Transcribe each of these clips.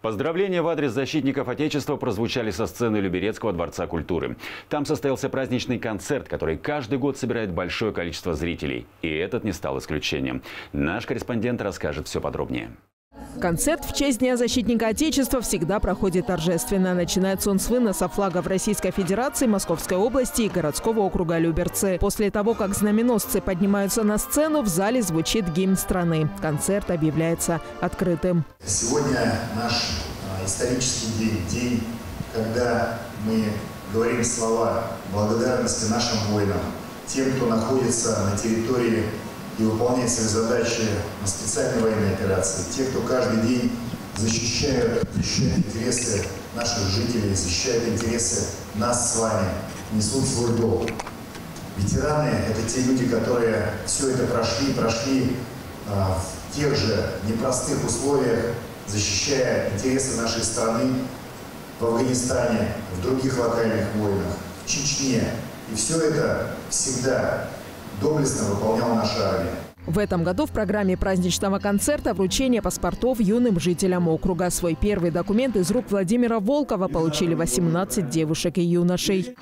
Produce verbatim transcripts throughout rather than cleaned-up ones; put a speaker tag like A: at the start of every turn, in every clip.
A: Поздравления в адрес защитников Отечества прозвучали со сцены Люберецкого дворца культуры. Там состоялся праздничный концерт, который каждый год собирает большое количество зрителей. И этот не стал исключением. Наш корреспондент расскажет все подробнее.
B: Концерт в честь Дня защитника Отечества всегда проходит торжественно. Начинается он с выноса флагов Российской Федерации, Московской области и городского округа Люберцы. После того, как знаменосцы поднимаются на сцену, в зале звучит гимн страны. Концерт объявляется открытым.
C: Сегодня наш исторический день, день, когда мы говорим слова благодарности нашим воинам, тем, кто находится на территории и выполняет свои задачи на специальной военной операции. Те, кто каждый день защищают, защищают интересы наших жителей, защищают интересы нас с вами, несут свой долг. Ветераны – это те люди, которые все это прошли, прошли а, в тех же непростых условиях, защищая интересы нашей страны в Афганистане, в других локальных войнах, в Чечне. И все это всегда доблестно выполняла наша армия.
B: В этом году в программе праздничного концерта вручение паспортов юным жителям округа. Свой первый документ из рук Владимира Волкова получили восемнадцать девушек и юношей.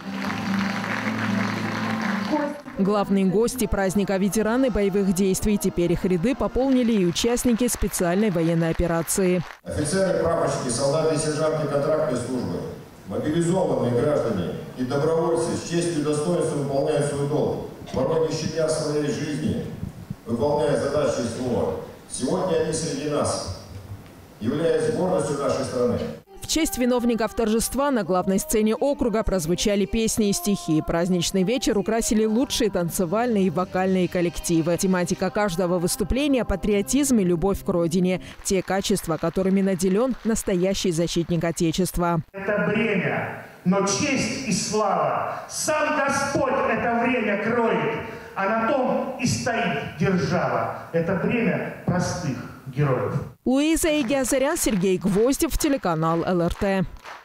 B: Главные гости праздника – ветераны боевых действий. Теперь их ряды пополнили и участники специальной военной операции.
D: Офицеры, прапорщики, солдаты и сержанты контрактной службы, мобилизованные граждане и добровольцы с честью и достоинством выполняют свой долг, порой не щадя своей жизни, выполняя задачи СВО. Сегодня они среди нас, являясь гордостью нашей страны.
B: В честь виновников торжества на главной сцене округа прозвучали песни и стихи. Праздничный вечер украсили лучшие танцевальные и вокальные коллективы. Тематика каждого выступления – патриотизм и любовь к родине. Те качества, которыми наделен настоящий защитник Отечества.
E: Это бремя, но честь и слава сам Господь это время кроет, а на том и стоит держава. Это бремя простых героев.
B: Луиза Игиазарян, Сергей Гвоздев, телеканал эл эр тэ.